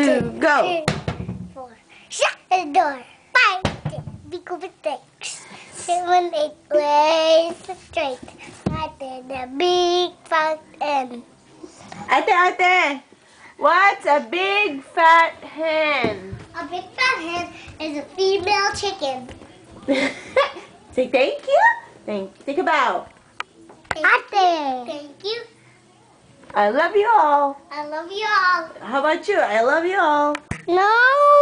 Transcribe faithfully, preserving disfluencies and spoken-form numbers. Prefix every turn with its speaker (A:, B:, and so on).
A: two, go.
B: Three, four. Shut the door. Five, six, pikipitiks. Seven, eight, ways straight. Right in the big fat hen.
A: Ate, ate, what's a big fat hen?
B: A big fat hen is a female chicken.
A: Say thank you. Thank. Think about.
B: Ate. Thank you.
A: I love you all.
B: I love you all.
A: How about you? I love you all.
B: No.